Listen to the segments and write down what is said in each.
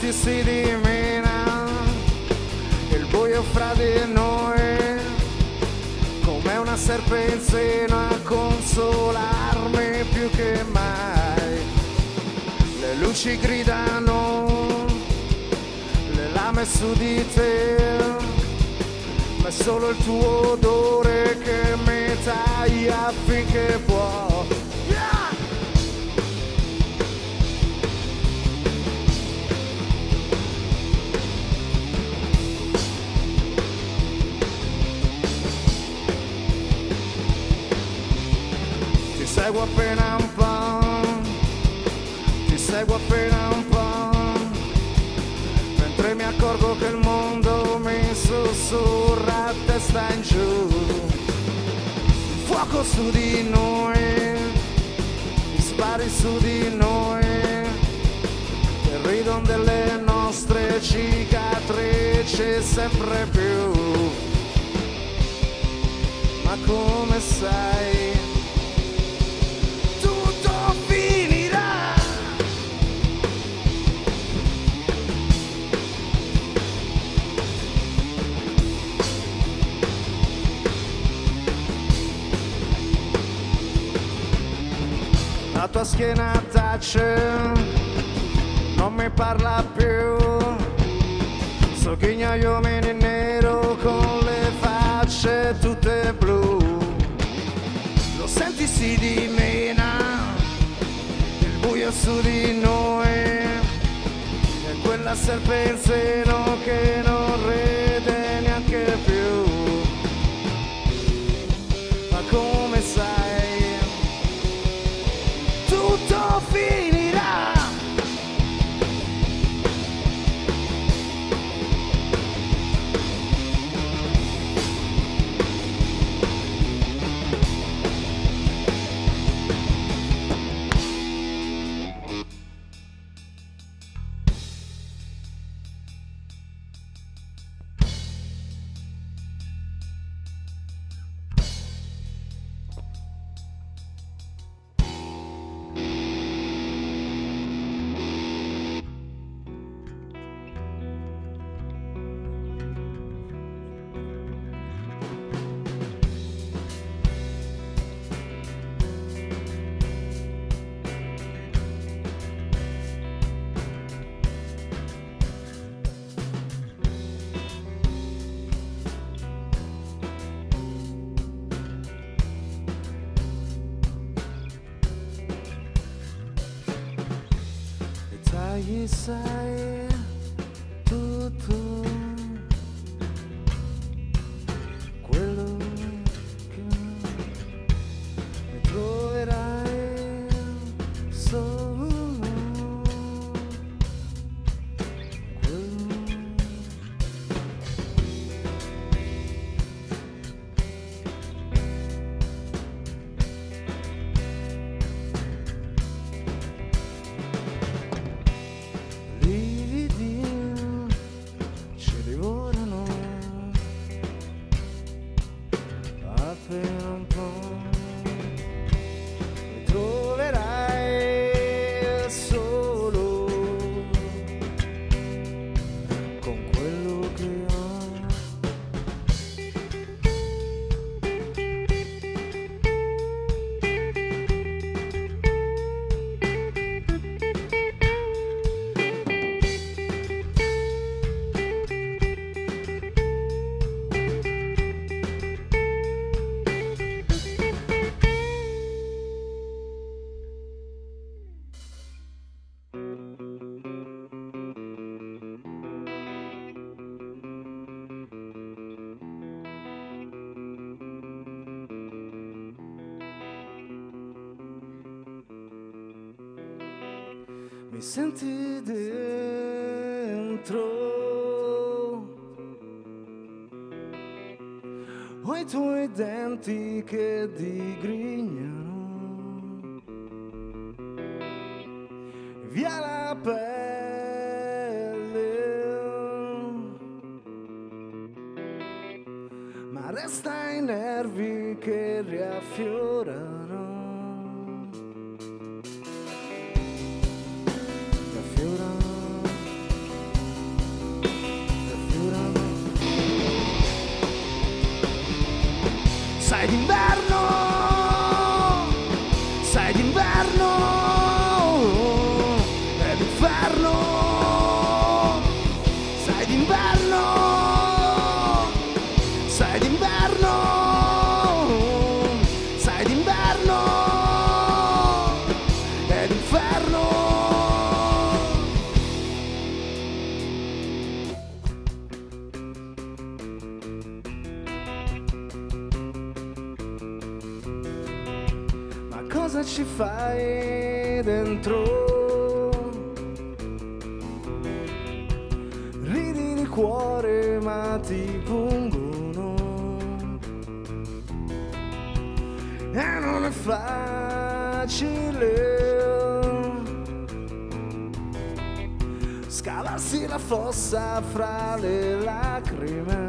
senti si dimena il buio fra di noi, come una serpe in seno a consolarmi più che mai. Le luci gridano, le lame su di te, ma è solo il tuo odore che mi taglia finché può. Ti seguo appena un po', ti seguo appena un po', mentre mi accorgo che il mondo mi sussurra a testa in giù. Fuoco su di noi, spari su di noi, che ridono delle nostre cicatrici sempre più. Ma come sai, la tua schiena tace, non mi parla più, sogghigna gli uomini in nero con le facce tutte blu. Lo senti si dimena, il buio su di noi, e quella serpe in seno che non ride neanche più. Ma come sai, tutto finirà. Sai, sai tutto quello che mi troverai solo quello. Appena un po' mi troverai solo con quello che ho. Mi senti dentro, ho i tuoi denti che digrignano via la pelle, ma resta ai nervi che riaffiorano. sai d'inverno, sai d'inverno, è l'inferno, sai d'inverno, sai d'inverno, sai d'inverno, è l'inferno. Cosa ci fai dentro? Ridi di cuore ma ti pungono e non è facile scavarsi la fossa fra le lacrime.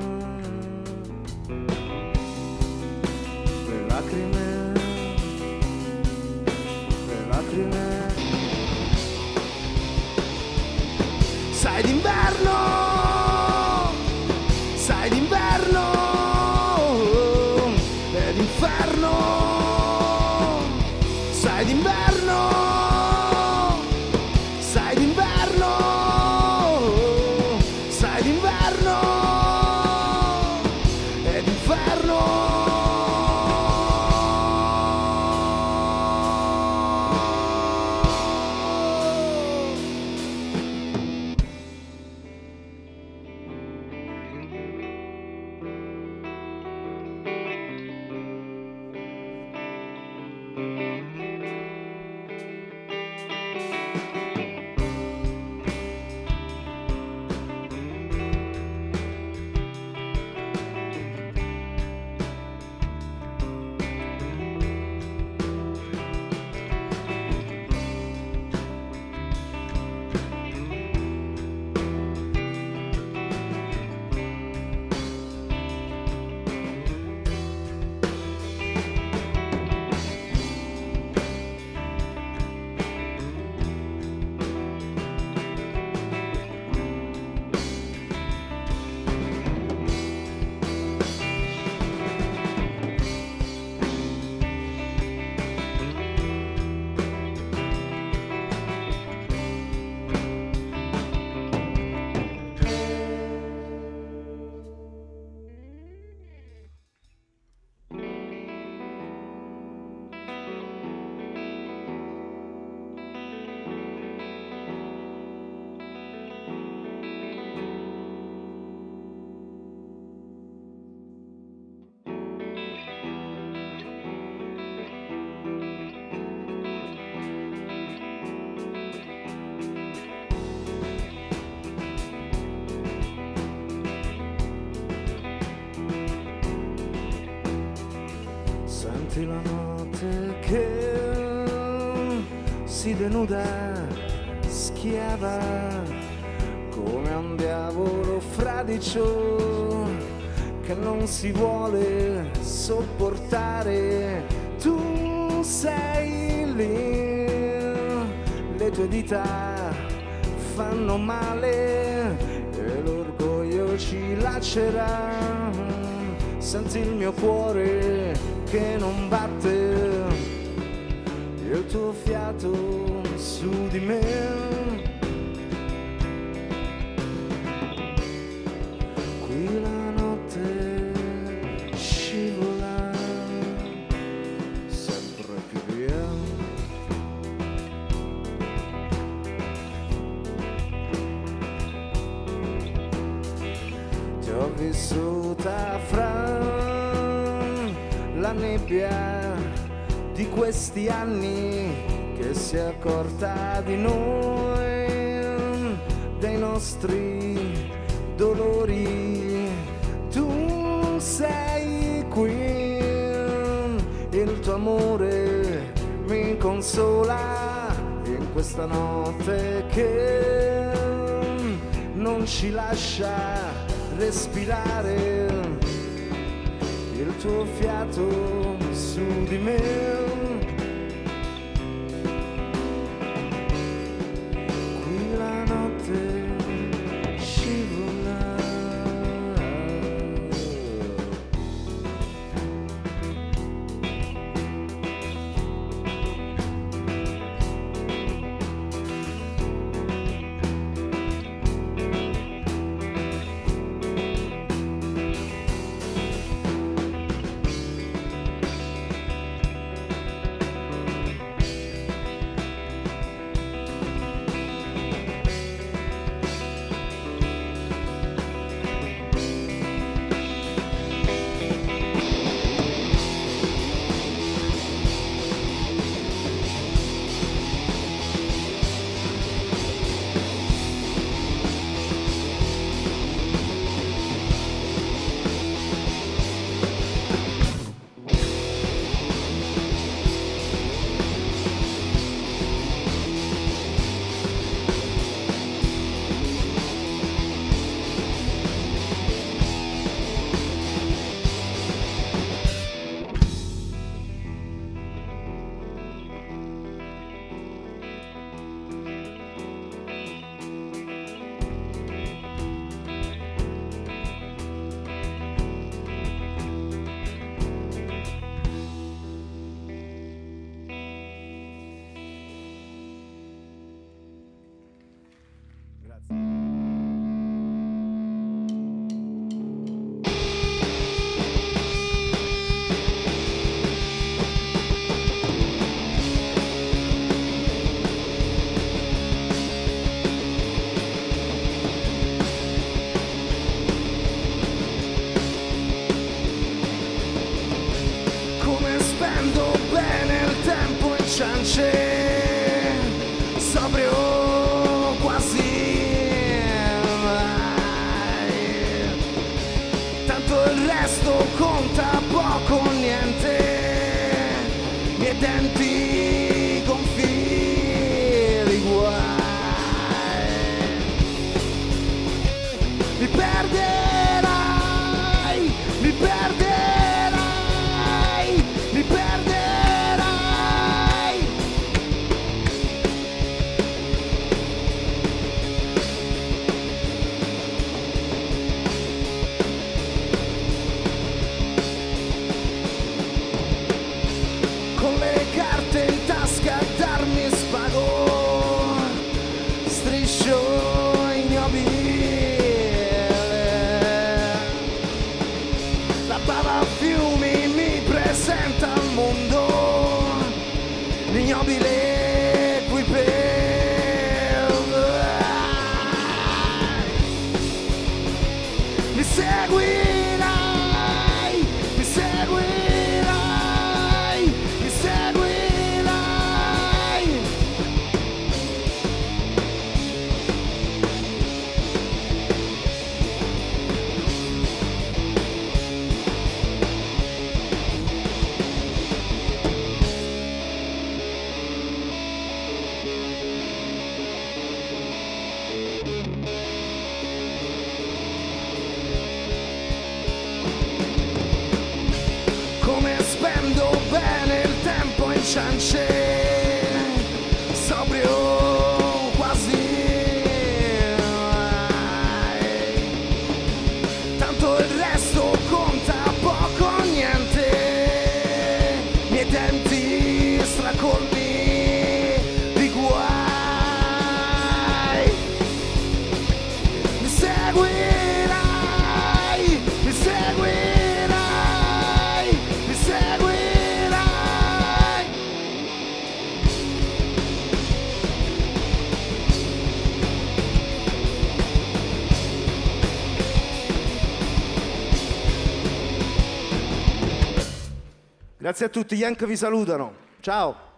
Le lacrime. Sai d'inverno, sai d'inverno, è l'inferno, sai d'inverno, sai d'inverno, sai d'inverno, è l'inferno. Senti la notte che si denuda, schiava come un diavolo fradicio che non si vuole sopportare. Tu sei lì, le tue dita fanno male e l'orgoglio ci lacera. Senti il mio cuore che non batte, il tuo fiato su di me. Qui la notte scivola sempre più via. Ti ho vissuta fra la nebbia di questi anni che si è accorta di noi, dei nostri dolori. Tu sei qui, il tuo amore mi consola in questa notte che non ci lascia respirare. Il tuo fiato su di me. Qui la notte scivola. ciance, sobrio quasi mai. Tanto il resto conta poco o niente, miei denti gonfi di guai. Mi perderai, mi perderai, mi perderai. Con le carte in tasca a darmi spago, striscio ignobile. La bava a fiumi mi presenta al mondo, l'ignobile qui per mi seguirai, mi seguirai, mi seguirai. Come spendo bene il tempo in ciance, sobrio quasi mai. Tanto il resto conta poco o niente, miei denti stracolmi di guai. Mi seguirai, mi seguirai, mi seguirai. Grazie a tutti, gli Yank vi salutano. Ciao.